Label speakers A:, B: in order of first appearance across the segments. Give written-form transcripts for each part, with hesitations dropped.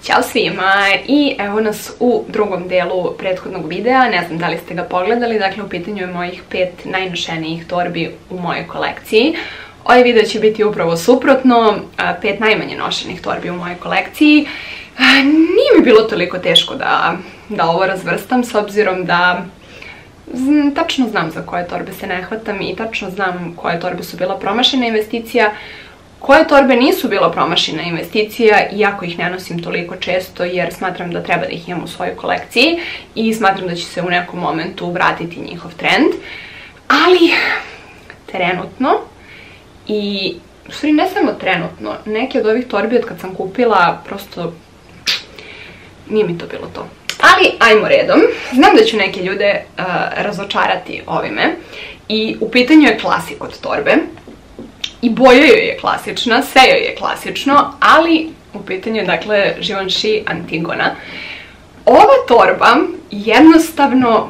A: Ćao svima i evo nas u drugom delu prethodnog videa, ne znam da li ste ga pogledali, dakle u pitanju je mojih 5 najnošenijih torbi u mojoj kolekciji. Ovaj video će biti upravo suprotno, 5 najmanje nošenih torbi u mojoj kolekciji. Nije mi bilo toliko teško da ovo razvrstam, s obzirom da tačno znam za koje torbe se ne hvatam i tačno znam koje torbe su bila promašena investicija. Koje torbe nisu bila promašena investicija, iako ih ne nosim toliko često jer smatram da treba da ih imam u svojoj kolekciji i smatram da će se u nekom momentu vratiti njihov trend. Ali trenutno, i u stvari ne samo trenutno, neke od ovih torbi od kad sam kupila prosto nije mi to bilo to. Ali ajmo redom, znam da ću neke ljude razočarati ovime i u pitanju je klasik od torbe. I boja joj je klasična, sve joj je klasično, ali u pitanju je dakle Givenchy Antigona. Ova torba jednostavno,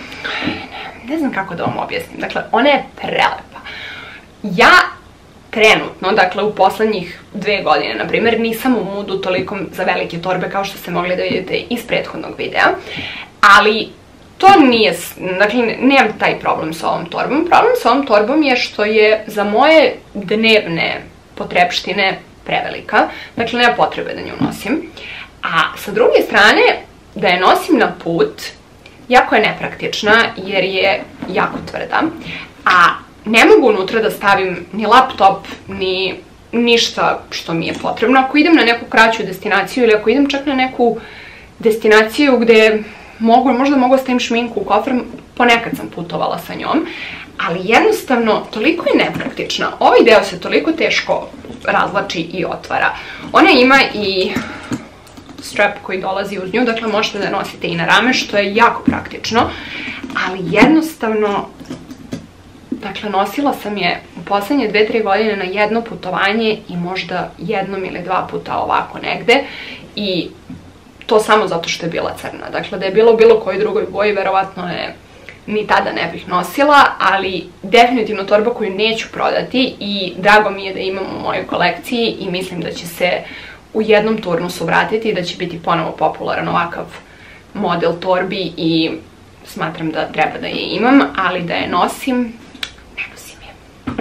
A: ne znam kako da vam objasnim, dakle ona je prelepa. Ja trenutno, dakle u poslednjih 2 godine, na primjer, nisam u moodu toliko za velike torbe kao što ste mogli da vidite iz prethodnog videa, ali to nije, dakle, nemam taj problem sa ovom torbom. Problem sa ovom torbom je što je za moje dnevne potrepštine prevelika, dakle, nema potrebe da nju nosim. A sa druge strane, da je nosim na put, jako je nepraktična jer je jako tvrda, a ne mogu unutra da stavim ni laptop, ni ništa što mi je potrebno. Ako idem na neku kraću destinaciju ili ako idem čak na neku destinaciju gde možda mogu stavim šminku u kofer, ponekad sam putovala sa njom, ali jednostavno toliko je nepraktična. Ovaj deo se toliko teško razvlači i otvara. Ona ima i strap koji dolazi uz nju, dakle možete da nosite i na rame, što je jako praktično, ali jednostavno, dakle nosila sam je u poslednje 2-3 godine na jedno putovanje i možda jednom ili 2 puta ovako negde i to samo zato što je bila crna. Dakle, da je bila u bilo kojoj drugoj boji, verovatno je ni tada ne bih nosila, ali definitivno torba koju neću prodati i drago mi je da imam u mojoj kolekciji i mislim da će se u jednom turnusu vratiti i da će biti ponovo popularan ovakav model torbi i smatram da treba da je imam, ali da je nosim, ne nosim je.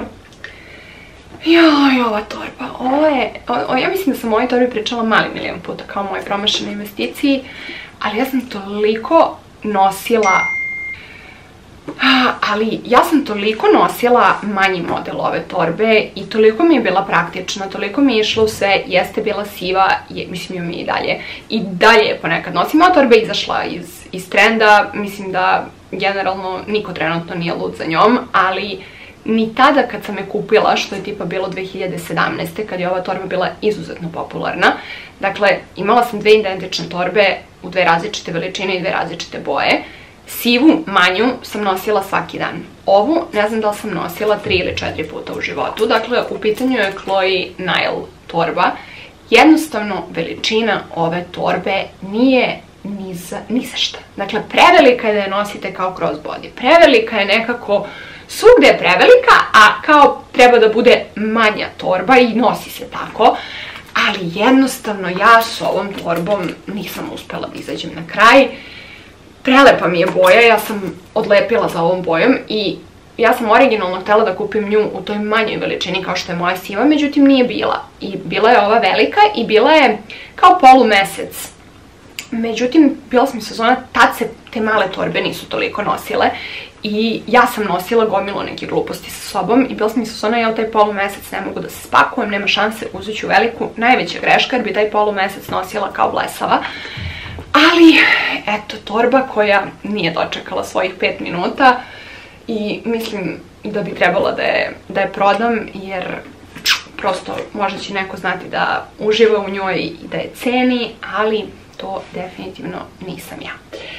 A: Joj, ova torba, ja mislim da sam o ovoj torbi pričala mali milion puta kao moje promašene investiciji, ali ja sam toliko nosila, manji model ove torbe i toliko mi je bila praktična, toliko mi je išla u sve, jeste bila siva, mislim ju mi i dalje je ponekad nosim. Ova torba je izašla iz trenda, mislim da generalno niko trenutno nije lud za njom, ali ni tada kad sam je kupila, što je tipa bilo 2017. kad je ova torba bila izuzetno popularna. Dakle, imala sam 2 identične torbe u 2 različite veličine i 2 različite boje. Sivu, manju, sam nosila svaki dan. Ovu, ne znam da li sam nosila 3 ili 4 puta u životu. Dakle, u pitanju je Chloe Nile torba. Jednostavno, veličina ove torbe nije ni za šta. Dakle, prevelika je da je nosite kao crossbody. Prevelika je nekako, svugde je prevelika, a kao treba da bude manja torba i nosi se tako. Ali jednostavno ja s ovom torbom nisam uspela da izađem na kraj. Prelepa mi je boja, ja sam odlepila za ovom bojom i ja sam originalno htela da kupim nju u toj manjoj veličini kao što je moja siva, međutim nije bila. I bila je ova velika i bila je kao polumesec. Međutim, bila sam sezona, tad se te male torbe nisu toliko nosile i ja sam nosila gomilu neke gluposti sa sobom i bila sam sezona, ja u taj polumesec ne mogu da se spakujem, nema šanse, uzet ću veliku, najveća greška jer bi taj polumesec nosila kao blesava. Ali, eto, torba koja nije dočekala svojih 5 minuta i mislim da bi trebala da je prodam jer prosto možda će neko znati da uživa u njoj i da je ceni, ali to definitivno nisam ja.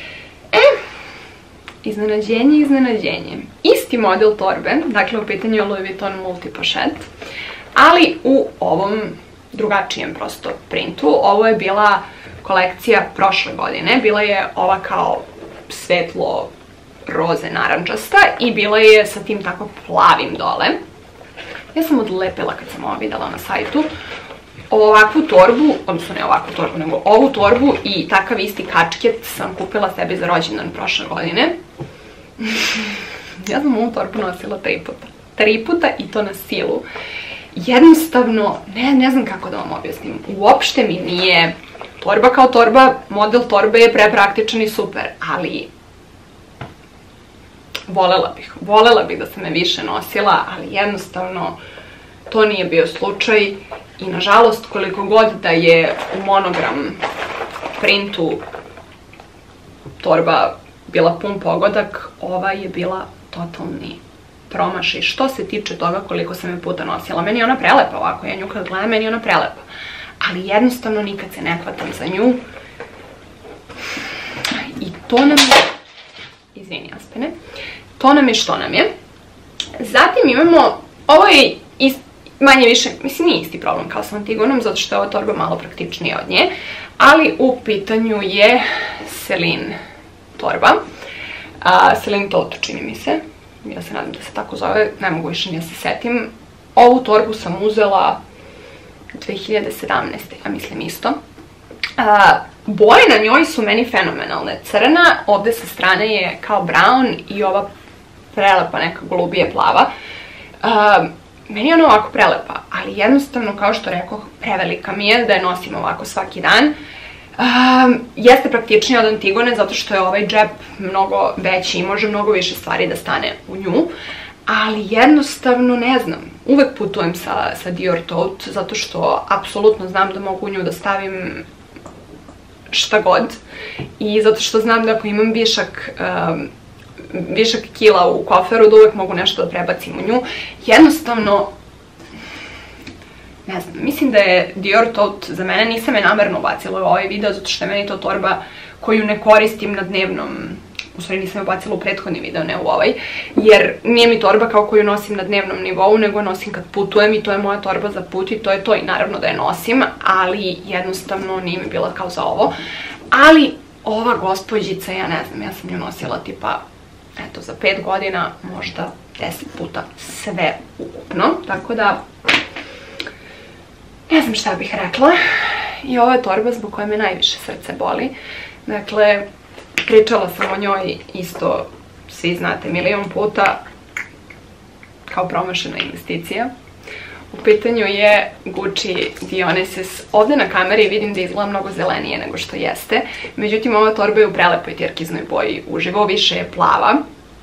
A: Iznenađenje. Isti model torbe, dakle u pitanju je Louis Vuitton Multipochette, ali u ovom drugačijem prosto printu. Ovo je bila kolekcija prošle godine, bila je ova kao svetlo roze narančasta i bila je sa tim tako plavim dole. Ja sam odlepila kad sam ovo videla na sajtu. ovakvu torbu, odnosno ne ovakvu torbu, nego ovu torbu i takav isti kačket sam kupila sebi za rođendan prošle godine. Ja sam ovu torbu nosila 3 puta. 3 puta i to na silu. Jednostavno, ne znam kako da vam objasnim. Uopšte mi nije torba kao torba, model torbe je prepraktičan i super, ali volela bih da sam je više nosila, ali jednostavno to nije bio slučaj i nažalost koliko god da je u monogram printu torba bila pun pogodak, ova je bila totalni promašaj što se tiče toga koliko sam je puta nosila. Meni je ona prelepa ovako, ja nju kad gledam, meni je ona prelepa, ali jednostavno nikad se ne hvatam za nju i to nam je, izvini Aspene, to nam je što nam je. Zatim imamo, ovo je manje više, mislim nije isti problem kao sa Antigonom, zato što je ova torba malo praktičnija od nje, ali u pitanju je Celine torba. Celine Tote, čini mi se. Ja se nadam da se tako zove, ne mogu više ni da se setim. Ovu torbu sam uzela 2017. ja mislim isto. Boje na njoj su meni fenomenalne. Crna, ovde sa strane je kao brown i ova prelepa neka golubije plava. Meni je ona ovako prelepa, ali jednostavno, kao što rekoh, prevelika mi je da je nosim ovako svaki dan. Jeste praktičnija od Antigone zato što je ovaj džep mnogo veći i može mnogo više stvari da stane u nju, ali jednostavno ne znam, uvek putujem sa Dior Tote zato što apsolutno znam da mogu u nju da stavim šta god i zato što znam da ako imam višak kila u koferu da uvek mogu nešto da prebacim u nju. Jednostavno, ne znam, mislim da je Dior Tote za mene, nisam je namerno ubacila u ovaj video zato što je meni to torba koju ne koristim na dnevnom, u stvari nisam je ubacila u prethodni video, ne u ovaj, jer nije mi torba kao koju nosim na dnevnom nivou, nego nosim kad putujem i to je moja torba za put i to je to i naravno da je nosim, ali jednostavno nije mi bila kao za ovo. Ali ova gospođica, ja ne znam, ja sam nju nosila tipa, eto, za 5 godina, možda 10 puta sve ukupno, tako da ne znam šta bih rekla. I ovo je torba zbog koje me najviše srce boli. Dakle, pričala sam o njoj isto, svi znate, milion puta, kao promašena investicija. U pitanju je Gucci Dionysus. Ovde na kameri vidim da izgleda mnogo zelenije nego što jeste. Međutim, ova torba je u prelepoj tirkiznoj boji uživo, više je plava.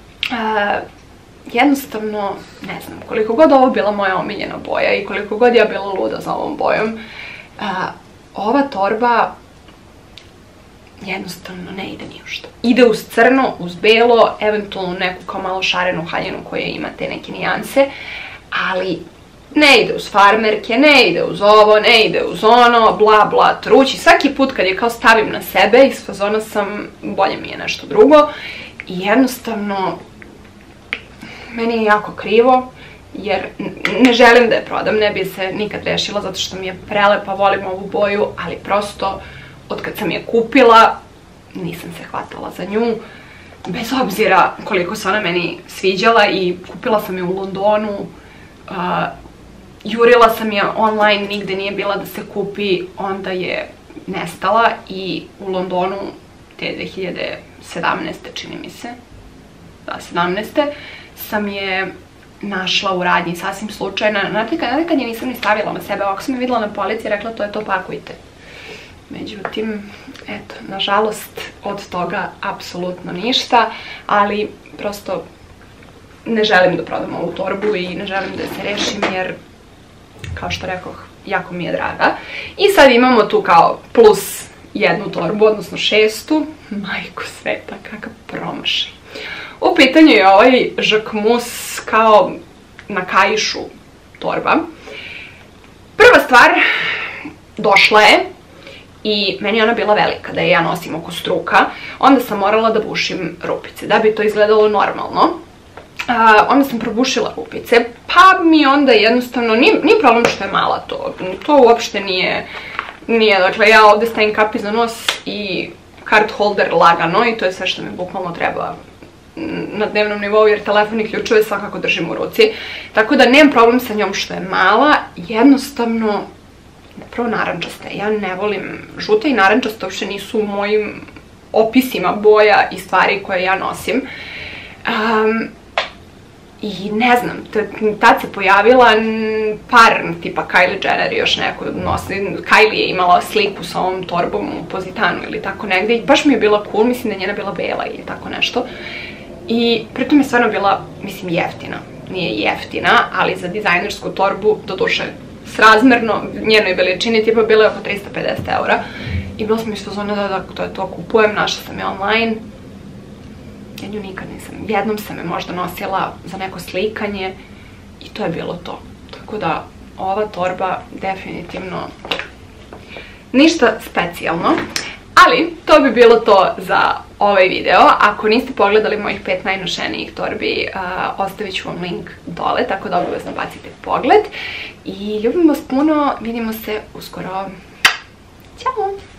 A: Jednostavno, ne znam, koliko god ovo bila moja omiljena boja i koliko god ja bila luda za ovom bojom, ova torba jednostavno ne ide ni u što. Ide uz crno, uz belo, eventualno neku kao malo šarenu haljinu koja ima te neke nijanse, ali ne ide uz farmerke, ne ide uz ovo, ne ide uz ono, bla bla trući. Svaki put kad je kao stavim na sebe, iz fazona sam, bolje mi je nešto drugo i jednostavno meni je jako krivo, jer ne želim da je prodam, ne bi se nikad rešila zato što mi je prelepa, volim ovu boju, ali prosto od kad sam je kupila nisam se hvatala za nju, bez obzira koliko se ona meni sviđala i kupila sam je u Londonu, jurila sam je online, nigde nije bila da se kupi, onda je nestala i u Londonu te 2017. čini mi se, da, 17. sam je našla u radnji, sasvim slučajno. Znate kad je nisam ni stavila na sebe, ovako sam je videla na polici i rekla to je to, pakujte. Međutim, eto, nažalost od toga apsolutno ništa, ali prosto ne želim da prodam ovu torbu i ne želim da se rešim jer, kao što rekoh, jako mi je draga. I sad imamo tu kao plus jednu torbu, odnosno 6. Majko sveta, kakav promašaj. U pitanju je ovaj Jacquemus kao na kaišu torba. Prva stvar, došla je i meni je ona bila velika, da je ja nosim oko struka, onda sam morala da bušim rupice, da bi to izgledalo normalno. Onda sam probušila rupice, pa mi onda jednostavno, nije problem što je mala to uopšte nije, dakle ja ovde stavim kapi za nos i card holder lagano i to je sve što mi bukvalno treba na dnevnom nivou jer telefon i ključeve svakako držim u ruci, tako da nemam problem sa njom što je mala, jednostavno prvo narančaste, ja ne volim, žuta i narančasta uopšte nisu u mojim opisima boja i stvari koje ja nosim. I ne znam, tad se pojavila par, tipa Kylie Jenner i još neko nosi, Kylie je imala sliku sa ovom torbom u Pozitanu ili tako negde i baš mi je bila cool, mislim da je njena bila bela ili tako nešto. I pritom je stvarno bila, mislim, jeftina. Nije jeftina, ali za dizajnersku torbu, doduše, srazmerno njenoj veličini, tipa bila je oko 350 € i bila sam isto zona da to kupujem, našla sam je online. Ja nju nikad nisam, jednom sam je možda nosila za neko slikanje i to je bilo to. Tako da ova torba definitivno ništa specijalno, ali to bi bilo to za ovaj video. Ako niste pogledali mojih 5 najnošenijih torbi, ostavit ću vam link dole, tako da obavezno bacite pogled. I ljubim vas puno, vidimo se uskoro. Ćao!